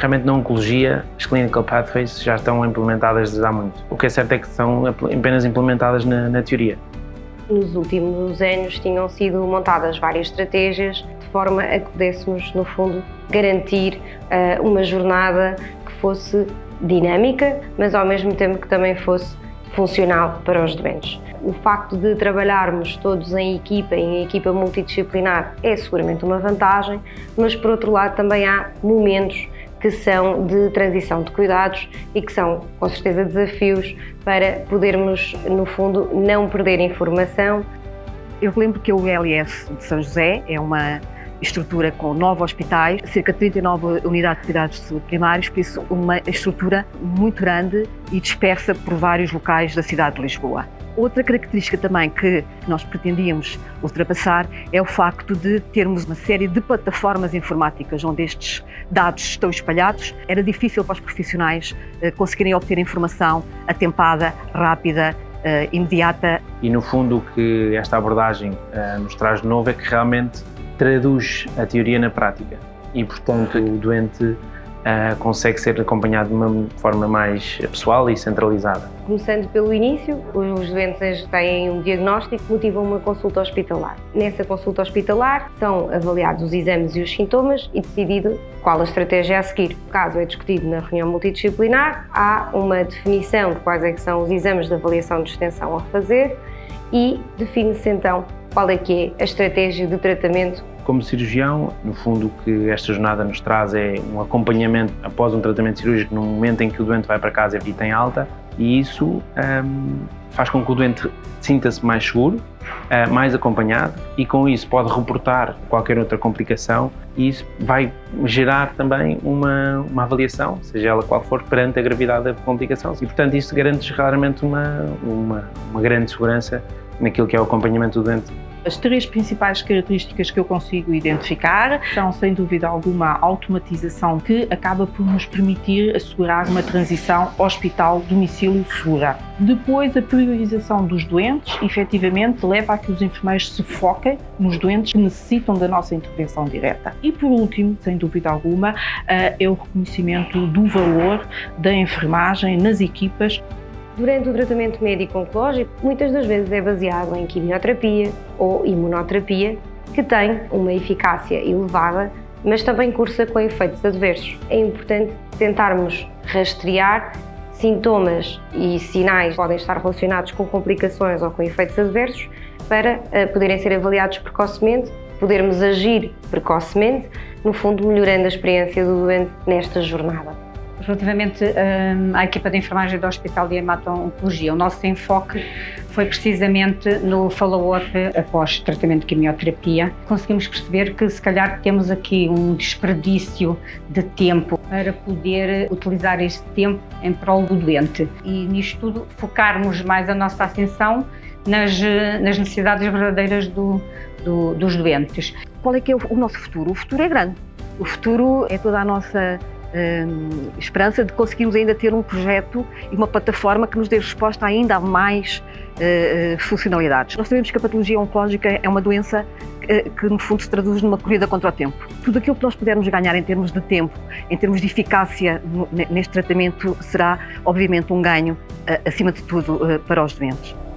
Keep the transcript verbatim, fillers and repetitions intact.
realmente na oncologia as Clinical Pathways já estão implementadas desde há muito. O que é certo é que são apenas implementadas na, na teoria. Nos últimos anos tinham sido montadas várias estratégias de forma a que pudéssemos, no fundo, garantir uh, uma jornada que fosse dinâmica, mas ao mesmo tempo que também fosse funcional para os doentes. O facto de trabalharmos todos em equipa, em equipa multidisciplinar, é seguramente uma vantagem, mas por outro lado também há momentos que são de transição de cuidados e que são, com certeza, desafios para podermos, no fundo, não perder informação. Eu lembro que o L S de São José é uma estrutura com nove hospitais, cerca de trinta e nove unidades de cuidados de saúde primários, por isso uma estrutura muito grande e dispersa por vários locais da cidade de Lisboa. Outra característica também que nós pretendíamos ultrapassar é o facto de termos uma série de plataformas informáticas onde estes dados estão espalhados. Era difícil para os profissionais conseguirem obter informação atempada, rápida, imediata. E no fundo o que esta abordagem nos traz de novo é que realmente traduz a teoria na prática e, portanto, o doente Uh, consegue ser acompanhado de uma forma mais pessoal e centralizada. Começando pelo início, os doentes têm um diagnóstico que motiva uma consulta hospitalar. Nessa consulta hospitalar são avaliados os exames e os sintomas e decidido qual a estratégia a seguir. O caso é discutido na reunião multidisciplinar, há uma definição de quais é que são os exames de avaliação de extensão a fazer e define-se então qual é que é a estratégia de tratamento. Como cirurgião, no fundo, o que esta jornada nos traz é um acompanhamento após um tratamento cirúrgico no momento em que o doente vai para casa e tem alta, e isso um, faz com que o doente sinta-se mais seguro, uh, mais acompanhado, e com isso pode reportar qualquer outra complicação e isso vai gerar também uma, uma avaliação, seja ela qual for, perante a gravidade da complicação. E, portanto, isso garante claramente uma, uma, uma grande segurança naquilo que é o acompanhamento do doente. As três principais características que eu consigo identificar são, sem dúvida alguma, a automatização que acaba por nos permitir assegurar uma transição hospital-domicílio segura. Depois, a priorização dos doentes, efetivamente, leva a que os enfermeiros se foquem nos doentes que necessitam da nossa intervenção direta. E, por último, sem dúvida alguma, é o reconhecimento do valor da enfermagem nas equipas. Durante o tratamento médico oncológico, muitas das vezes é baseado em quimioterapia ou imunoterapia, que tem uma eficácia elevada, mas também cursa com efeitos adversos. É importante tentarmos rastrear sintomas e sinais que podem estar relacionados com complicações ou com efeitos adversos para uh, poderem ser avaliados precocemente, podermos agir precocemente, no fundo melhorando a experiência do doente nesta jornada. Relativamente um, à equipa de enfermagem do Hospital de Hemato-Oncologia, o nosso enfoque foi precisamente no follow-up após tratamento de quimioterapia. Conseguimos perceber que se calhar temos aqui um desperdício de tempo para poder utilizar este tempo em prol do doente e nisto tudo focarmos mais a nossa atenção nas, nas necessidades verdadeiras do, do, dos doentes. Qual é que é o, o nosso futuro? O futuro é grande. O futuro é toda a nossa Hum, esperança de conseguirmos ainda ter um projeto e uma plataforma que nos dê resposta ainda a mais uh, funcionalidades. Nós sabemos que a patologia oncológica é uma doença que, que no fundo se traduz numa corrida contra o tempo. Tudo aquilo que nós pudermos ganhar em termos de tempo, em termos de eficácia neste tratamento, será obviamente um ganho uh, acima de tudo uh, para os doentes.